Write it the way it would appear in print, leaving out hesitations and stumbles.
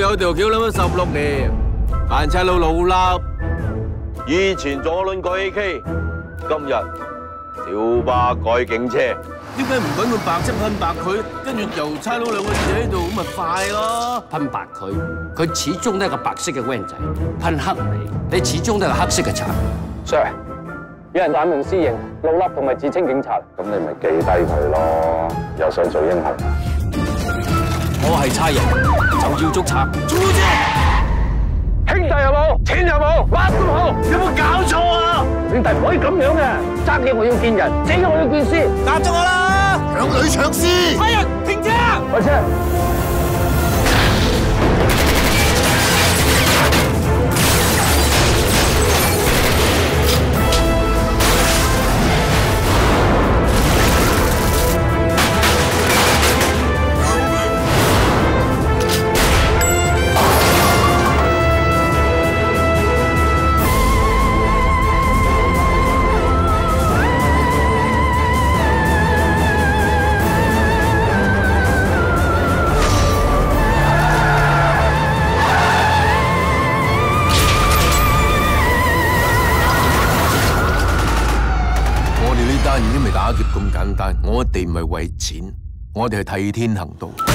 有條橋諗咗16年，扮差佬老笠。以前左輪改 AK， 今日小巴改警車。點解唔揾個白色噴白佢，跟住由差佬2個字喺度，咁咪快咯？ 噴白佢始終都係個白色嘅 van 仔；噴黑你始終都係個黑色嘅賊。 Sir， 有人眼明私刑、老笠同埋自稱警察，咁你咪記低佢咯。又想做英雄， 我係差人，就要捉賊。 豬姐，兄弟有冇？錢有冇？乜都好，有冇搞錯啊？兄弟唔可以咁樣嘅，爭嘅我要見人，死嘅我要見屍。答咗我啦！搶女搶屍！差人停車！開車！ 已經未打劫咁簡單，我哋唔係為錢，我哋係替天行道。